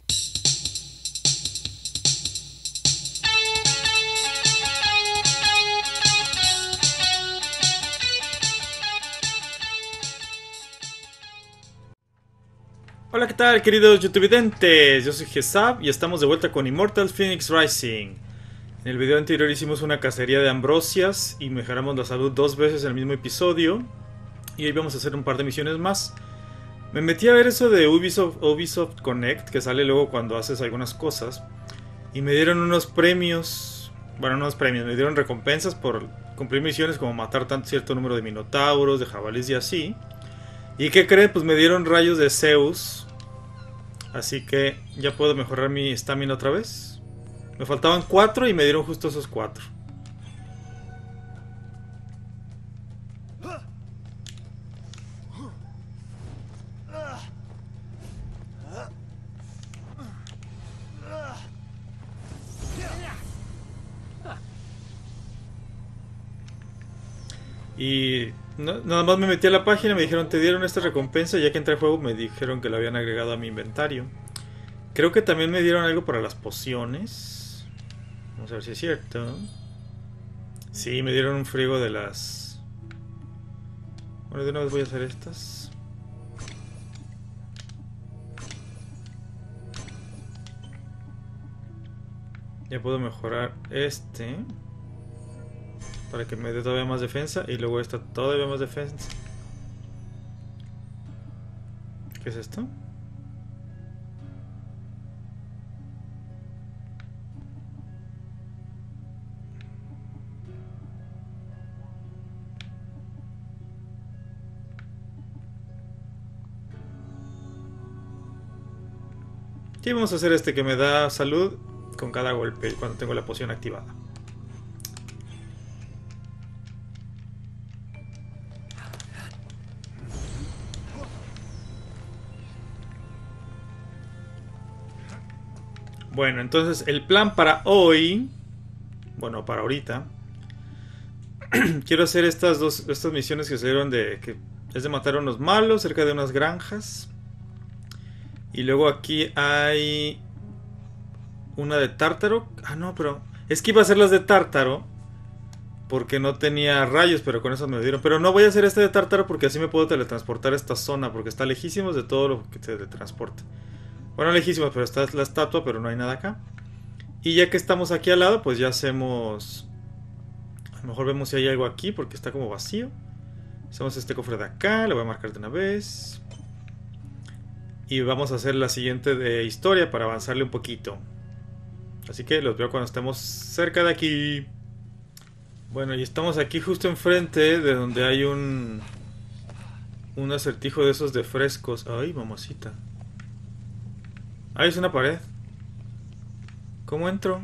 Hola, ¿qué tal, queridos youtubevidentes? Yo soy Gesab y estamos de vuelta con Immortal Phoenix Rising. En el video anterior hicimos una cacería de ambrosias y mejoramos la salud 2 veces en el mismo episodio. Y hoy vamos a hacer un par de misiones más. Me metí a ver eso de Ubisoft Connect, que sale luego cuando haces algunas cosas. Y me dieron unos premios. Bueno, unos premios, me dieron recompensas por cumplir misiones como matar cierto número de minotauros, de jabalíes y así. ¿Y qué creen? Pues me dieron rayos de Zeus. Así que ya puedo mejorar mi estamina otra vez. Me faltaban 4 y me dieron justo esos 4. Y nada más me metí a la página y me dijeron, te dieron esta recompensa. Ya que entré al juego me dijeron que la habían agregado a mi inventario. Creo que también me dieron algo para las pociones. Vamos a ver si es cierto. Sí, me dieron un friego de las... Bueno, de una vez voy a hacer estas. Ya puedo mejorar este para que me dé todavía más defensa. Y luego esta todavía más defensa. ¿Qué es esto? Y vamos a hacer este que me da salud con cada golpe cuando tengo la poción activada. Bueno, entonces el plan para hoy, bueno, para ahorita, quiero hacer estas misiones que salieron que es de matar a unos malos cerca de unas granjas. Y luego aquí hay una de Tártaro. Ah, no, pero es que iba a hacer las de Tártaro porque no tenía rayos, pero con eso me dieron. Pero no voy a hacer este de Tártaro porque así me puedo teletransportar a esta zona, porque está lejísimos de todo lo que se teletransporta. Bueno, lejísimos, pero está la estatua, pero no hay nada acá. Y ya que estamos aquí al lado, pues ya hacemos... A lo mejor vemos si hay algo aquí, porque está como vacío. Hacemos este cofre de acá, lo voy a marcar de una vez. Y vamos a hacer la siguiente de historia para avanzarle un poquito. Así que los veo cuando estemos cerca de aquí. Bueno, y estamos aquí justo enfrente de donde hay un acertijo de esos de frescos. Ay, mamacita. Ahí es una pared. ¿Cómo entro?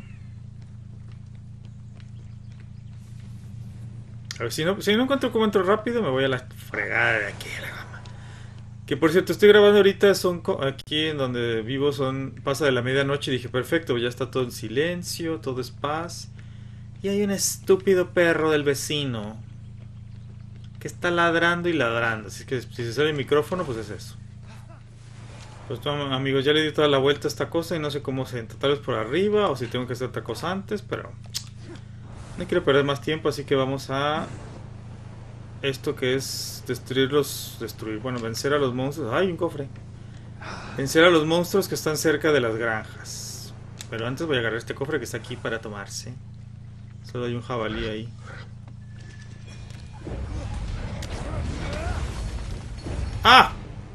A ver, si no encuentro cómo entro rápido, me voy a la fregada de aquí a la gama. Que por cierto, estoy grabando ahorita, aquí en donde vivo pasa de la medianoche y dije, perfecto, ya está todo en silencio, todo es paz. Y hay un estúpido perro del vecino que está ladrando y ladrando. Así que si se sale el micrófono, pues es eso. Pues amigos, ya le di toda la vuelta a esta cosa y no sé cómo se entra. Tal vez por arriba o si tengo que hacer otra cosa antes, pero no quiero perder más tiempo, así que vamos a esto que es vencer a los monstruos. ¡Ay, un cofre! Vencer a los monstruos que están cerca de las granjas. Pero antes voy a agarrar este cofre que está aquí para tomarse. Solo hay un jabalí ahí. ¡Ah!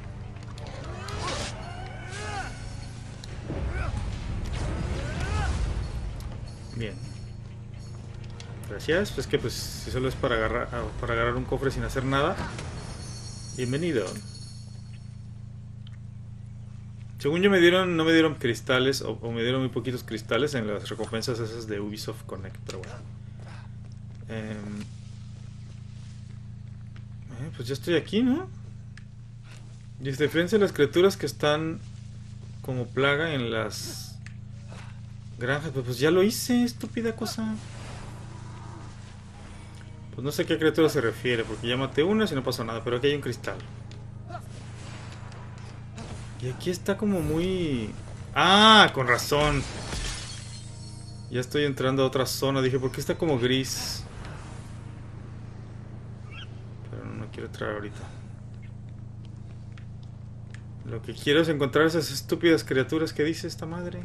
Bien. Gracias. Pues que pues si solo es para agarrar un cofre sin hacer nada. Bienvenido. Según yo no me dieron cristales o me dieron muy poquitos cristales en las recompensas esas de Ubisoft Connect, pero bueno. Pues ya estoy aquí, ¿no? Y diferencia las criaturas que están como plaga en las granjas, pues ya lo hice, estúpida cosa. Pues no sé a qué criatura se refiere, porque ya maté una y no pasó nada, pero aquí hay un cristal. Y aquí está como muy Ah, con razón. Ya estoy entrando a otra zona. Dije, ¿por qué está como gris? Pero no quiero entrar ahorita. Lo que quiero es encontrar esas estúpidas criaturas que dice esta madre.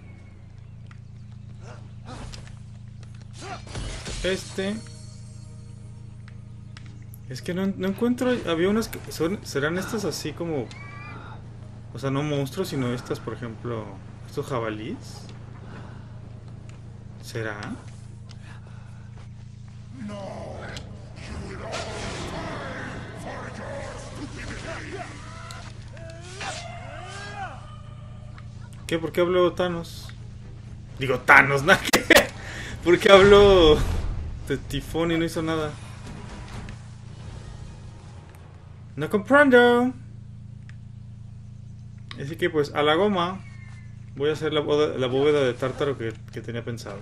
Es que no encuentro. Había unas que serán estas así como. O sea, no monstruos, sino estas, por ejemplo. Estos jabalíes. ¿Será? ¿Qué? ¿Por qué habló Thanos? Digo Thanos, ¿no? ¿Por qué habló de Tifón y no hizo nada? No comprendo. Así que pues a la goma. Voy a hacer la bóveda de tártaro que tenía pensado.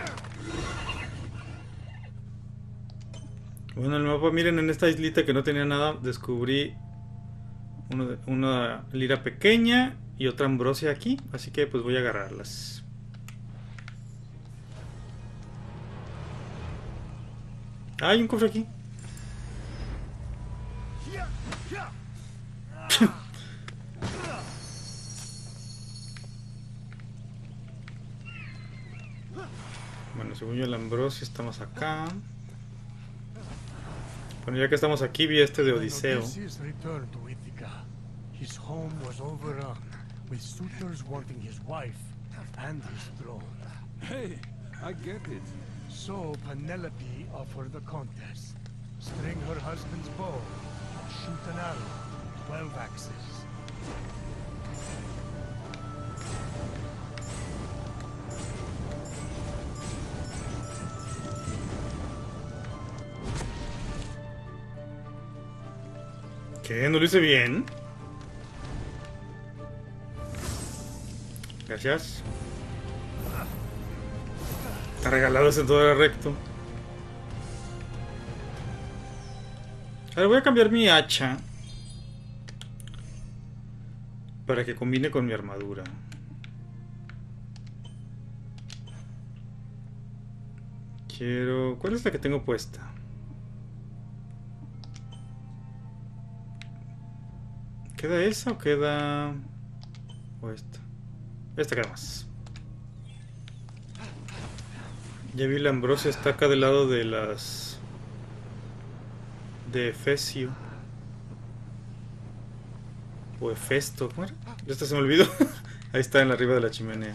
Bueno, el mapa, miren, en esta islita que no tenía nada, descubrí una lira pequeña y otra ambrosia aquí. Así que pues voy a agarrarlas. Ah, hay un cofre aquí. Bueno, según yo, el ambrosia estamos acá. Bueno, ya que estamos aquí, vi este de Odiseo. His home was overrun with suitors wanting his wife and his throne. Hey, I get it. So Penelope offered the contest. String her husband's bow and shoot an arrow with 12 axes. ¿Qué? ¿No lo hice bien? Gracias. Está regalado ese todo era recto. A ver, voy a cambiar mi hacha para que combine con mi armadura. Quiero... ¿Cuál es la que tengo puesta? ¿Queda esa o queda... o esta? Esta queda más. Ya vi la ambrosia está acá del lado de las... de Efesio. O Hefesto, ¿cómo era? Esta se me olvidó. Ahí está en la arriba de la chimenea.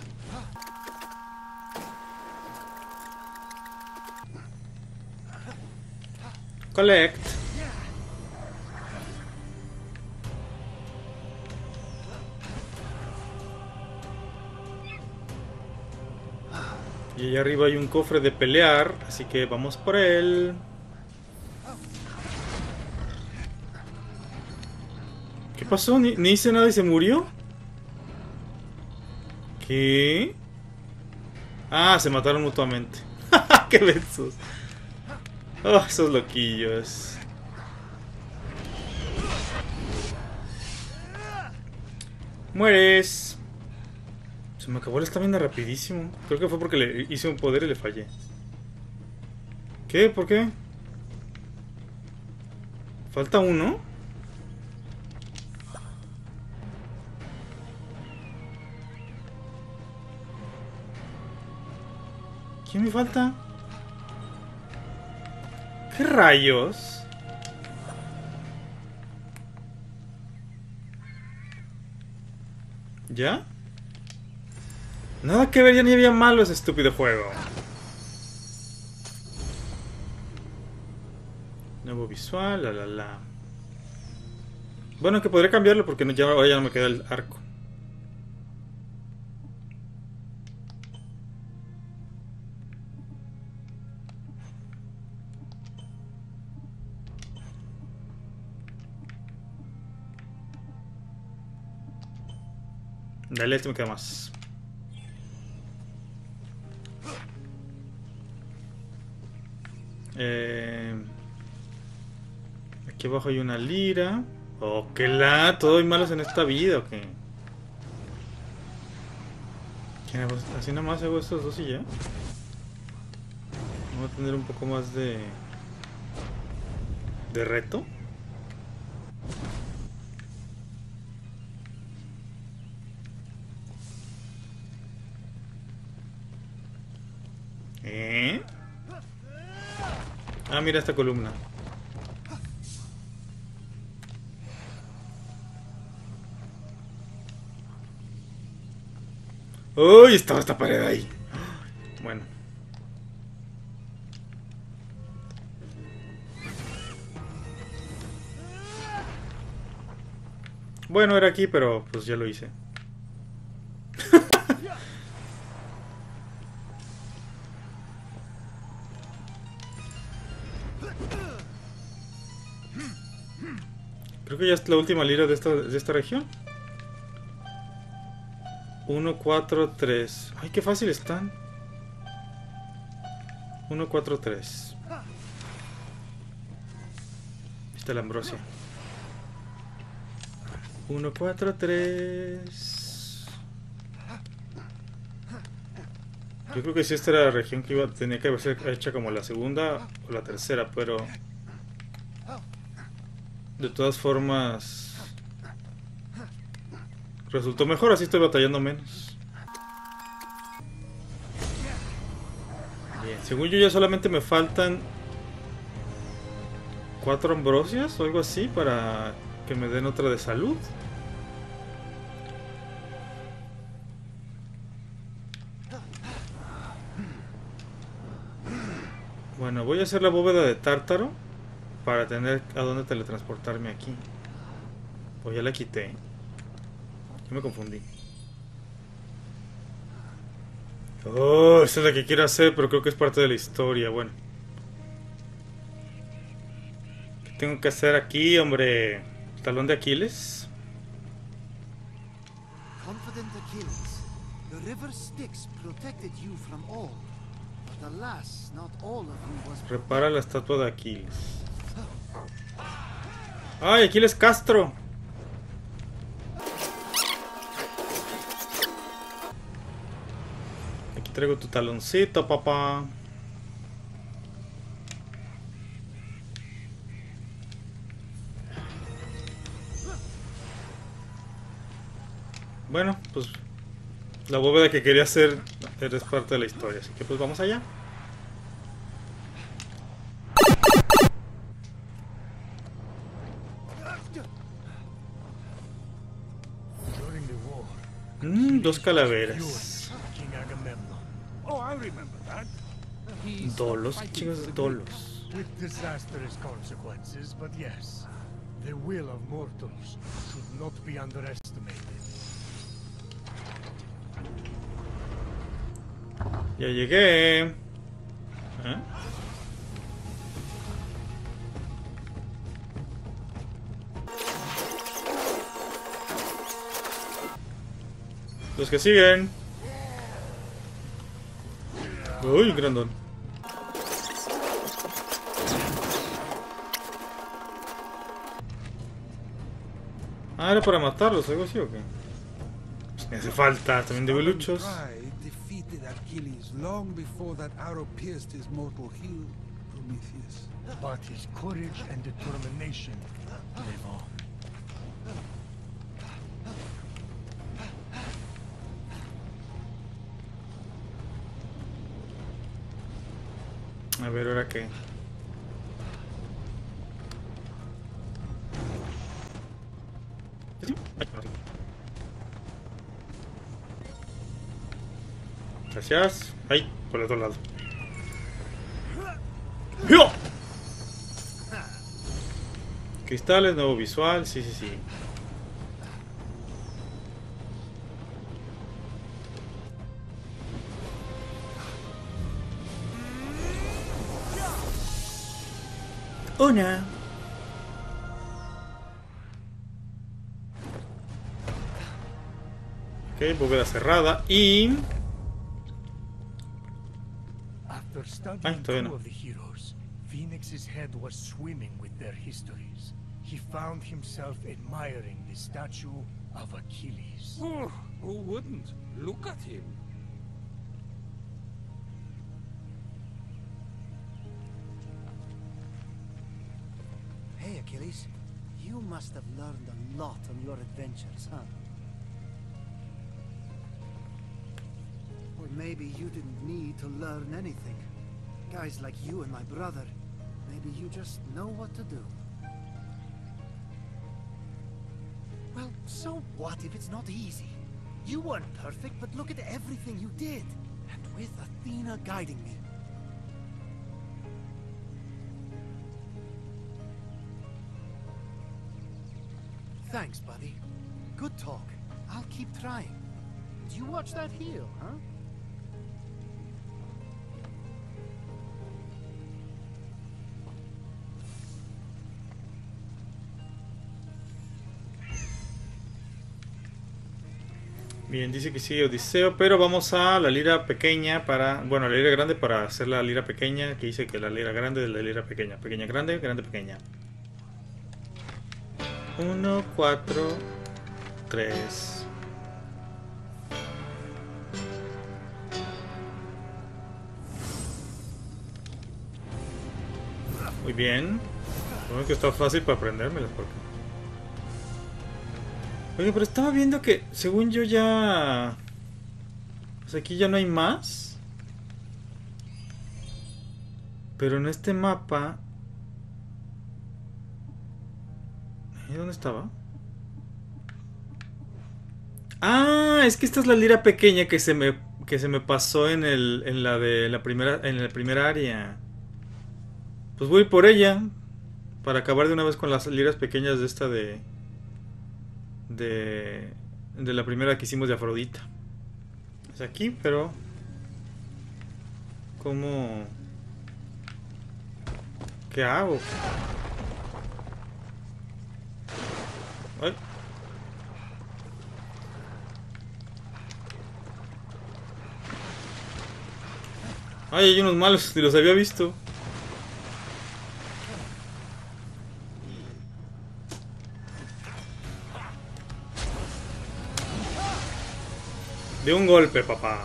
Collect. Y allá arriba hay un cofre de pelear, así que vamos por él. ¿Qué pasó? ¿Ni hice nada y se murió? ¿Qué? Ah, se mataron mutuamente. ¡Qué besos! Oh, esos loquillos. Mueres. Se me acabó la estamina rapidísimo. Creo que fue porque le hice un poder y le fallé. ¿Qué? ¿Por qué? ¿Falta uno? ¿Quién me falta? ¿Qué rayos? ¿Ya? Nada que ver, ya ni había malo ese estúpido juego. Nuevo visual, la. Bueno, que podré cambiarlo porque ahora ya no me queda el arco. Dale, este me queda más. Aquí abajo hay una lira. Oh, que la. ¿Todo hay malos en esta vida o qué? Así nada más hago estos dos y ya. Vamos a tener un poco más de reto. Ah, mira esta columna. ¡Uy! Estaba esta pared ahí. Bueno. Bueno, era aquí, pero pues ya lo hice. Creo que ya es la última lira de esta región. 1, 4, 3. Ay, qué fácil están. 1, 4, 3. Está la ambrosia. 1, 4, 3. Yo creo que sí, esta era la región que tenía que ser hecha como la segunda o la tercera, pero de todas formas resultó mejor, así estoy batallando menos. Bien, según yo ya solamente me faltan 4 ambrosias o algo así para que me den otra de salud. Bueno, voy a hacer la bóveda de Tártaro para tener a dónde teletransportarme aquí. Pues ya la quité. Yo me confundí. Oh, esta es la que quiero hacer, pero creo que es parte de la historia. Bueno. ¿Qué tengo que hacer aquí, hombre? ¿Talón de Aquiles? Confident Achilles, the river Styx protected you from all, but alas, not all of you was. Repara la estatua de Aquiles. ¡Ay, Aquiles Castro! Aquí traigo tu taloncito, papá. Bueno, pues la bóveda que quería hacer es parte de la historia, así que pues vamos allá. During the war, Dos calaveras. King Agamemnon, Oh, I remember that. He's Dolos, fighting chicos, for the dolos. with disastrous consequences, but yes, the will of mortals should not be underestimated. Ya llegué. ¿Eh? Los que siguen. Uy, grandón. Ah, era para matarlos, algo así o qué. Pues me hace falta también de beluchos. Pride defeated Achilles long before that arrow pierced his mortal heel, Prometheus. But his courage and determination live on. A ver, ¿ahora qué? Gracias. Ahí, por el otro lado. ¡Yo! Cristales, nuevo visual, sí, sí, sí. Una. Ok, bóveda cerrada y... After studying todavía two no. of the heroes, Phoenix's head was swimming with their histories. He found himself admiring the statue of Achilles. Oh, who wouldn't? Look at him. Achilles. You must have learned a lot on your adventures, huh? Or maybe you didn't need to learn anything. Guys like you and my brother, maybe you just know what to do. Well, so what if it's not easy? You weren't perfect, but look at everything you did. And with Athena guiding me. Thanks, buddy. Good talk. I'll keep trying. Do you watch that heel, huh? Bien, dice que sigue Odiseo, pero vamos a la lira pequeña para... Bueno, la lira grande para hacer la lira pequeña, que dice que la lira grande de la lira pequeña. Pequeña, grande, grande, pequeña. 1, 4, 3. Muy bien. Bueno, que está fácil para aprendérmelas porque... Oye, pero estaba viendo que, según yo ya... Pues aquí ya no hay más. Pero en este mapa... ¿Dónde estaba? Ah, es que esta es la lira pequeña que se me pasó en la primera área. Pues voy por ella. Para acabar de una vez con las liras pequeñas de esta de la primera que hicimos de Afrodita. Es aquí, pero ¿cómo? ¿Qué hago? Ay. Ay, hay unos malos, ni los había visto. De un golpe, papá.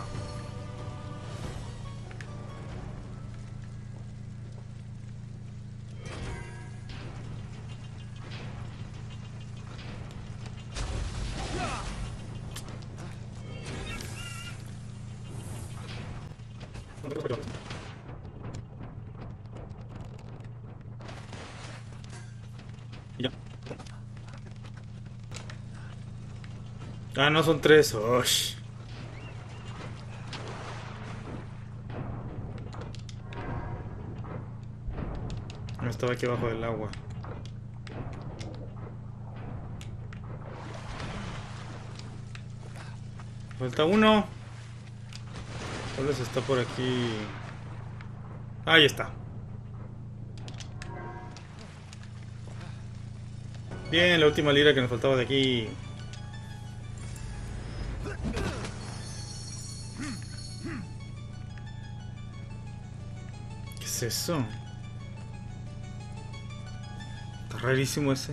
Ya. Ah, no son tres. Osh. Estaba aquí abajo del agua. Falta uno. Tal vez está por aquí. Ahí está. Bien, la última lira que nos faltaba de aquí. ¿Qué es eso? Rarísimo ese.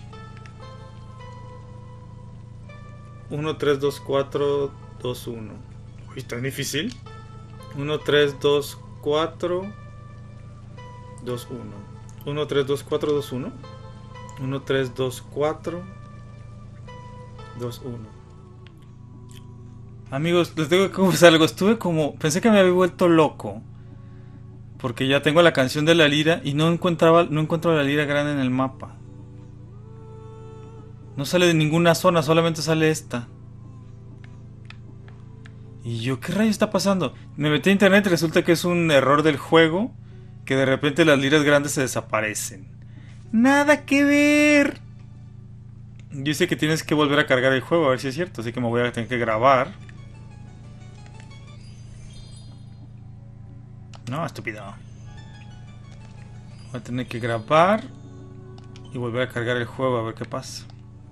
1, 3, 2, 4, 2, 1. Uy, tan difícil. 1, 3, 2, 4, 2, 1. 1, 3, 2, 4, 2, 1. 1, 3, 2, 4, 2, 1. Amigos, les tengo que confesar algo. Pensé que me había vuelto loco. Porque ya tengo la canción de la lira y no encuentro la lira grande en el mapa. No sale de ninguna zona, solamente sale esta. Y yo, ¿qué rayo está pasando? Me metí a internet y resulta que es un error del juego. Que de repente las liras grandes se desaparecen. ¡Nada que ver! Dice que tienes que volver a cargar el juego, a ver si es cierto. Así que me voy a tener que grabar. No, estúpido. Voy a tener que grabar y volver a cargar el juego a ver qué pasa.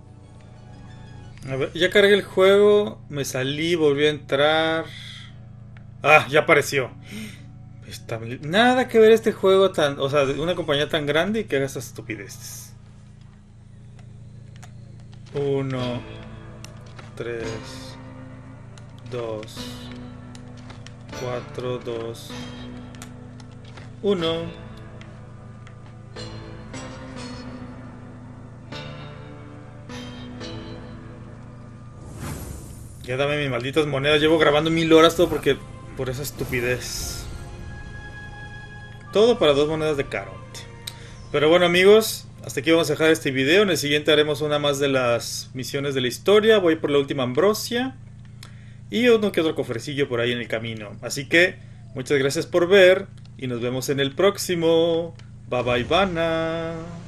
A ver, ya cargué el juego, me salí, volví a entrar. Ah, ya apareció. Nada que ver este juego tan, o sea, de una compañía tan grande y que haga esas estupideces. 1, 3, 2, 4, 2, 1. Ya dame mis malditas monedas. Llevo grabando 1000 horas todo porque... por esa estupidez. Todo para 2 monedas de carote. Pero bueno, amigos, hasta aquí vamos a dejar este video. En el siguiente haremos una más de las misiones de la historia. Voy por la última ambrosia. Y uno que otro cofrecillo por ahí en el camino. Así que muchas gracias por ver. Y nos vemos en el próximo. Bye bye, Ivana.